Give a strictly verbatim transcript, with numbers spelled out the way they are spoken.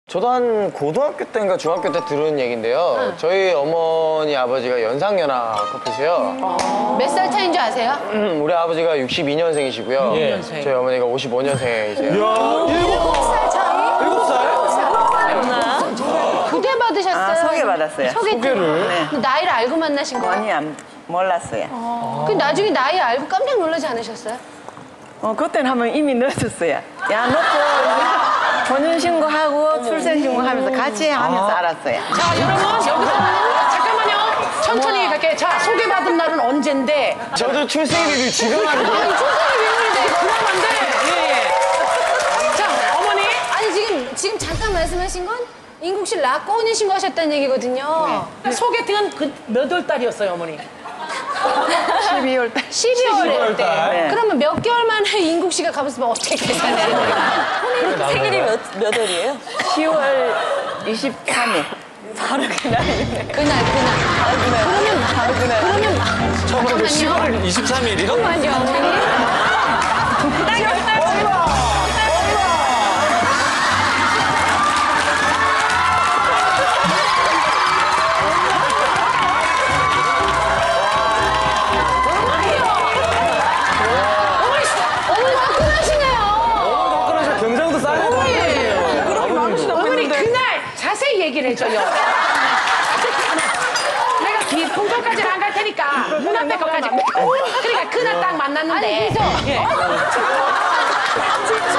저도 한 고등학교 때인가 중학교 때 들은 얘기인데요. 응. 저희 어머니 아버지가 연상연하 커플이세요. 몇 살 차이인 줄 아세요? 음, 우리 아버지가 육십이 년생이시고요. 예. 저희 어머니가 오십오 년생이세요. 일곱 살 차이? 일곱 살? 부대 받으셨어요? 아, 소개받았어요. 소개팅? 소개를? 네. 그 나이를 알고 만나신 거예요? 아니, 안, 몰랐어요. 어. 그 나중에 나이 알고 깜짝 놀라지 않으셨어요? 어, 그때는 한번 이미 늦었어요. 야, 놓고 혼인신고하고 출생신고하면서 같이 하면서 알았어요. 자, 여러분, 여기서 잠깐만요. 천천히 갈게요. 자, 소개받은 날은 언젠데? 저도 출생일을 지금 하는 거예요. 아니, 출생이 비밀인데 그러면 안 돼. 예, 예. 자, 어머니. 아니, 지금, 지금 잠깐 말씀하신 건 인국 씨 낳고 혼인신고하셨다는 얘기거든요. 네. 소개팅은 그 몇 월 달이었어요, 어머니? 십이월 달. 십이월에 때. 네. 그러면 몇 개월 만에 인국 씨가 가봤으면 어떻게 계산해요? 생일이 몇, 몇 월이에요? 시월 이십삼 일. 바로 그날이네. 그날, 그날. 그러면, 바로 그날. 그러면, 잠깐만요. 시월 이십삼 일이요? 잠깐만요, 어머니. 경상도 쌀 어머니, 그날 자세히 얘기를 해줘요. 내가 깊은 것까지는 안 갈 테니까 눈앞에 것까지. 그러니까 그날 딱 만났는데. 아니, 그래서. 예.